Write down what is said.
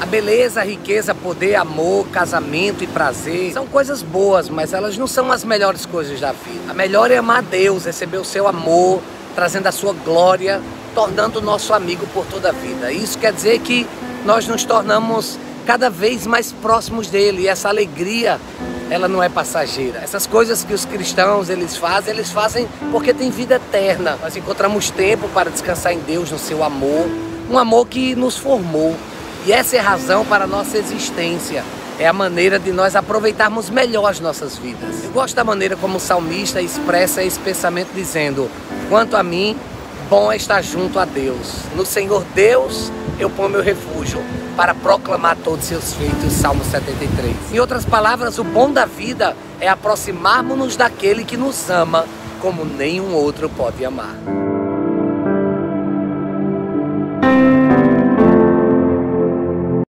beleza, a riqueza, poder, amor, casamento e prazer são coisas boas, mas elas não são as melhores coisas da vida. A melhor é amar a Deus, receber o seu amor, trazendo a sua glória, tornando o nosso amigo por toda a vida. Isso quer dizer que nós nos tornamos cada vez mais próximos dele, e essa alegria, ela não é passageira. Essas coisas que os cristãos eles fazem porque tem vida eterna. Nós encontramos tempo para descansar em Deus, no seu amor, um amor que nos formou. E essa é a razão para a nossa existência. É a maneira de nós aproveitarmos melhor as nossas vidas. Eu gosto da maneira como o salmista expressa esse pensamento dizendo: quanto a mim, bom é estar junto a Deus. No Senhor Deus eu ponho meu refúgio para proclamar todos os seus feitos. Salmo 73. Em outras palavras, o bom da vida é aproximarmos-nos daquele que nos ama como nenhum outro pode amar.